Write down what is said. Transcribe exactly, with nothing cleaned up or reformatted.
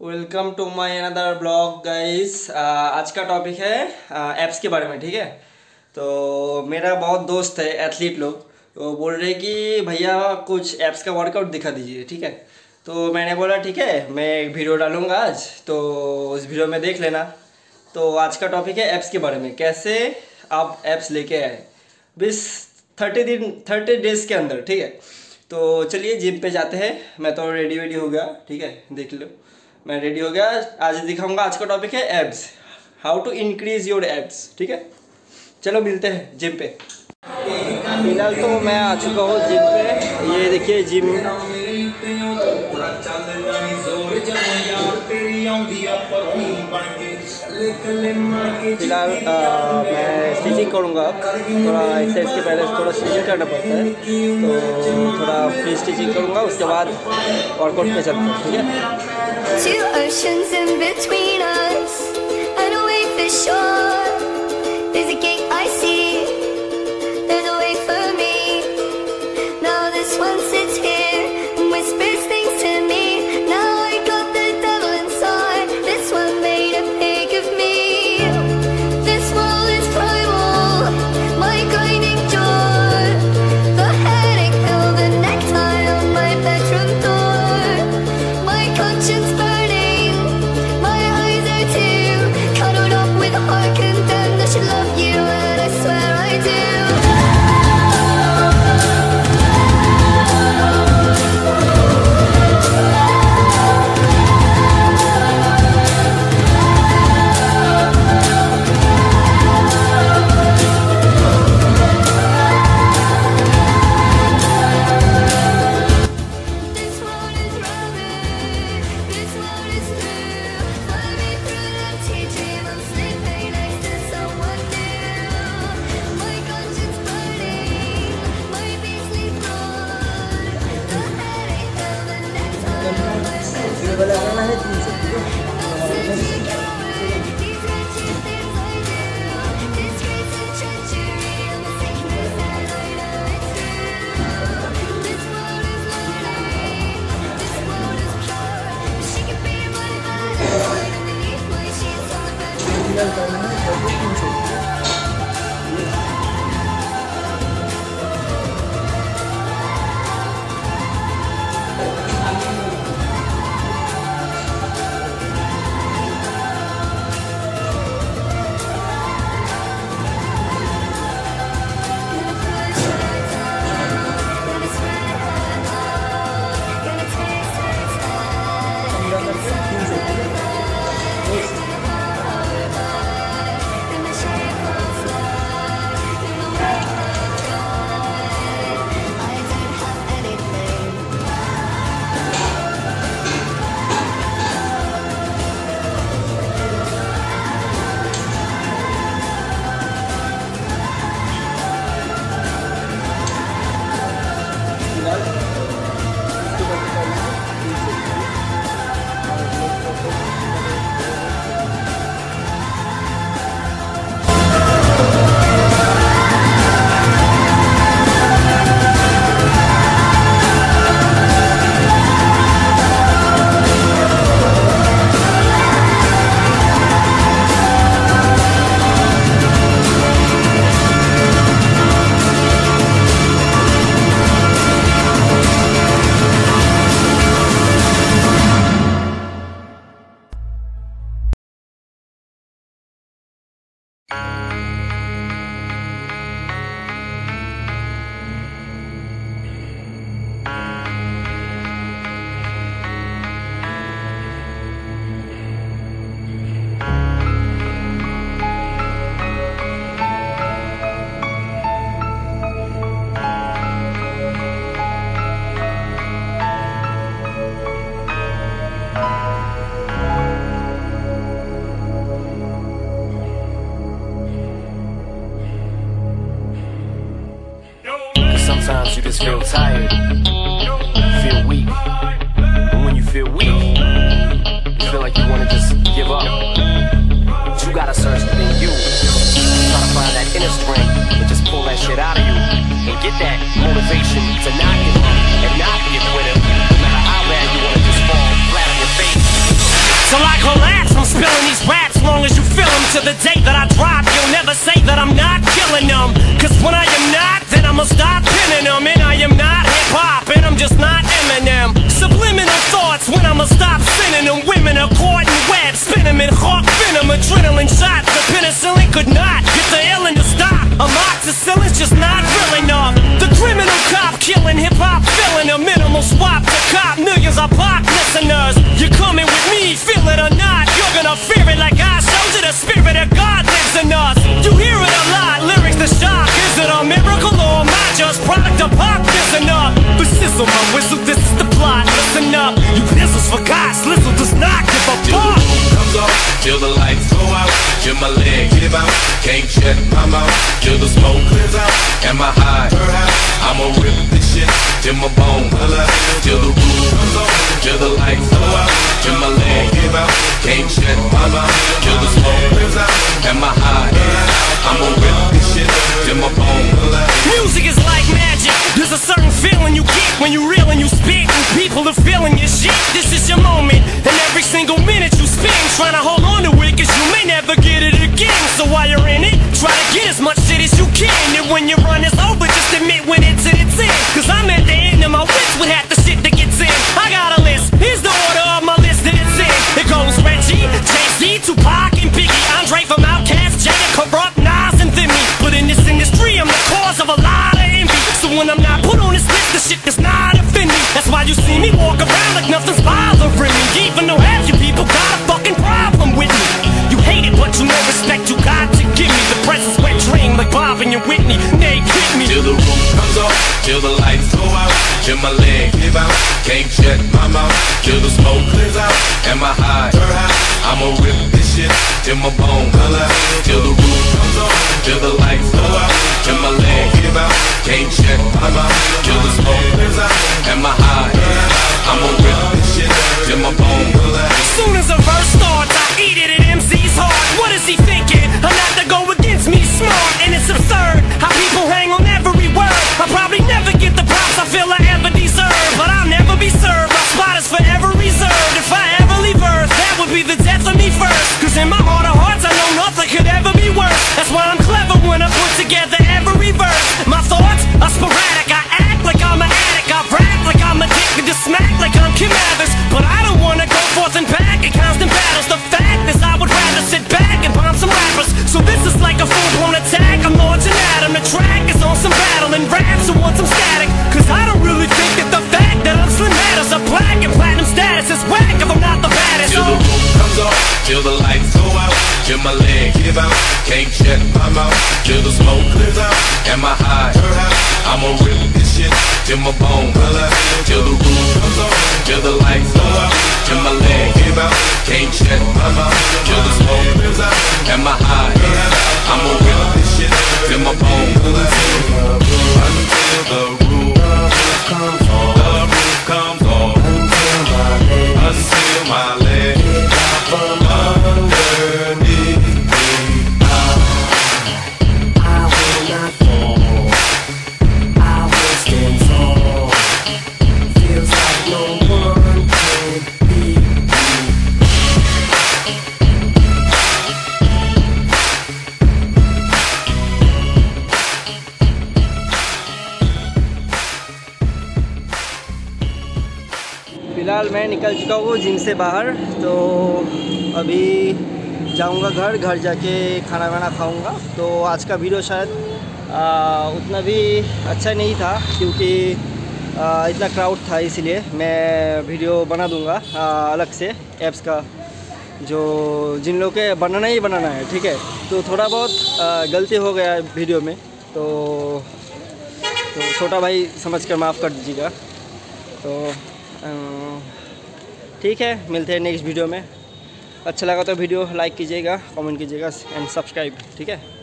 Welcome to my another blog guys. आज का topic है ऐप्स के बारे में। ठीक है, तो मेरा बहुत दोस्त है एथलीट लोग, तो बोल रहे कि भैया कुछ ऐप्स का वर्कआउट दिखा दीजिए। ठीक है, तो मैंने बोला ठीक है, मैं एक वीडियो डालूंगा आज, तो उस वीडियो में देख लेना। तो आज का टॉपिक है ऐप्स के बारे में, कैसे आप ऐप्स लेके आए बीस थर्टी दिन थर्टी डेज़ के अंदर। ठीक है, तो चलिए जिम पे जाते हैं। मैं तो रेडी वेडी हो गया। ठीक है, देख लो मैं रेडी हो गया। आज दिखाऊंगा, आज का टॉपिक है abs, how to increase your abs. ठीक है, चलो मिलते हैं जिम पे। फिलहाल तो मैं आ चुका हूँ जिम पे। ये देखिए जिम, फिलहाल मैं स्टिचिंग करूँगा। थोड़ा एक्सरसाइज के पहले थोड़ा स्टिचिंग करना पड़ता है, तो थोड़ा फ्री स्टिचिंग करूँगा, उसके बाद वर्कआउट पे चलते हैं। ठीक है, Two oceans in between us, and a way for sure. There's a gate I see, there's a way for me. Now this one sits here and whispers things to me. Now I got the devil inside, this one made a pig of me. This world is primal, my grinding jaw, the headache pill, the necktie on my bedroom door, my conscience. Love you and I swear I do. Sometimes you just feel tired, feel weak, and when you feel weak, you feel like you want to just give up. But you gotta search within you, try to find that inner strength and just pull that shit out of you and get that motivation to not give up and not be a quitter, no matter how bad you want to just fall flat on your face. So like collapse, I'm spilling these raps long as you feel them. To the day that I drop, you'll never say that I'm not killing them. Cause when I am not, then I'ma stop pinning them. And I am not hip-hop, and I'm just not Eminem. Subliminal thoughts when I'ma stop sending them. Women are caught in web, spin them in hawk venom. Adrenaline shots, the penicillin could not get the illin to stop. Amoxicillin's just not real enough. The criminal cop killing hip-hop, filling a minimal swap to cop millions of pop listeners. You're coming with me, feel it or not, you're gonna fear it like I showed you. The spirit of God lives in us. You hear it a lot, lyrics to shock. Is it a miracle or am I just product of pop? Listen up, but sizzle my whistle, this is the plot. Listen up, you pistols for God, Slizzle does not give a fuck. Comes off, till the lights go out, till my leg give out, can't shut my mouth, till the smoke clears out, and my high, I'ma rip this shit, till my bone, till the roof comes off, till the lights go out, till my leg give out, can't shut my mouth, till the smoke clears out, and my high, I'ma rip this shit, till my bone. Music is like magic, there's a certain feeling you get when you reel and you spit, and people are feeling your shit. This is your moment, and every single minute you spend trying to hold on to it, cause you may never get it again. So while you're in it, try to get as much shit as you can, and when your run is over, just admit when it's in its end. Cause I'm at the end of my wits with half the shit that gets in. I got a list, here's the order of my list that it's in. It goes Reggie, Jay-Z, Tupac, and Biggie, Andre from Outkast, Jada, Corrupt, Nas, and Thimmy. But in this industry, I'm the cause of a lot of envy. So when I'm not put on this list, the shit does not offend me. That's why you see me walk around like nothing's bothering me, even though half you people got a fucking problem with me. You hate it, but you know respect you got to give me. The presence wet dream like Bob and your Whitney. They hit me till the roof comes off, till the lights go out, till my leg give out, can't shut my mouth, till the smoke clears out, and my high, I'ma rip this shit, till my bone, till the roof comes off, till the lights go out, till my leg give out, can't shut my mouth, till the smoke clears out, and my high, I'ma rip this shit, till my bone. As soon as a verse starts, I eat it at M C's heart. What is he thinking? I'm not to go against me, smart, and it's absurd how people hang on every word. I'll probably never get the props I feel I ever deserve, but I'll never be served. My spot is forever reserved. If I ever leave Earth, that would be the death of me first. Cause in my heart of hearts, I know nothing could ever be worse. That's why I'm clever when I put together every verse. My thoughts are sporadic. I act like I'm an addict. I rap like I'm addicted to smack like I'm Kim Mathers. But I don't wanna go forth and back in constant battles. The fact is I would rather sit back and bomb some rappers. So this is like a full-blown attack. I'm launching at him. The track is on some battle and raps who want some static. Cause I don't really think that the fact that I'm slim matters. A black and platinum status is whack if I'm not the baddest. Till the roof comes off, till the lights go out, till my leg give out, can't shut my mouth, till the smoke clears out, and my high, I'ma rip this shit, till my bone, till the roof comes off, till the lights go out, till my leg give out, can't shut my mouth, till the smoke clears out, and my high, I'ma rip this shit, till my bone, until the roof comes off, the roof comes off, until my leg from underneath me. I will not fall, I will stand tall. Feels like no one can beat me. फ़िलहाल मैं निकल चुका हूँ gym से बाहर, तो अभी जाऊँगा घर घर जाके खाना वाना खाऊँगा। तो आज का वीडियो शायद आ, उतना भी अच्छा नहीं था, क्योंकि आ, इतना क्राउड था, इसीलिए मैं वीडियो बना दूँगा अलग से ऐप्स का, जो जिन लोग के बनाना ही बनाना है, ठीक है। तो थोड़ा बहुत आ, गलती हो गया वीडियो में, तो तो छोटा भाई समझ कर माफ़ कर दीजिएगा। तो ठीक है, मिलते हैं नेक्स्ट वीडियो में। अच्छा लगा तो वीडियो लाइक कीजिएगा, कमेंट कीजिएगा एंड सब्सक्राइब, ठीक है।